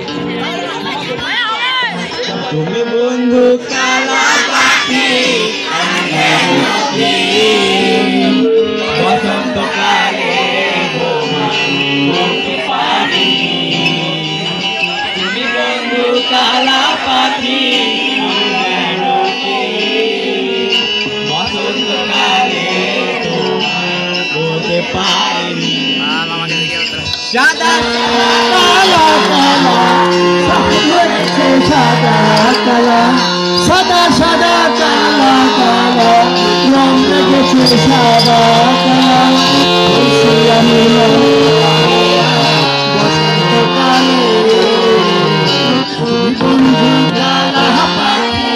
তুমি বন্ধু কালা পাখি বসন্তকালে বলতে পারি তুমি বন্ধু কালা পাখি বসন্তকালে বলতে পারি সাদা কালা কালা সাদা কালা সাদা সাদা কালা কালা রং রেখেছে সাদা কালা আমি বসন্তকালে বন্ধু কালা পাখি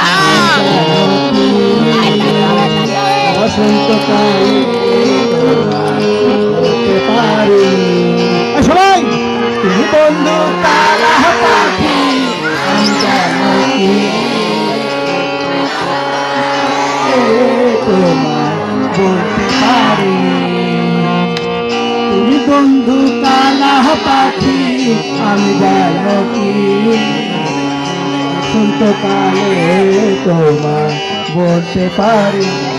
বসন্তকালে বলতে পারি সবাই তুমি বন্ধু কালা পাখি বলতে পারি তুমি বন্ধু কালা পাখি আমি জানো কি বসন্তকালে তোমার বলতে পারি।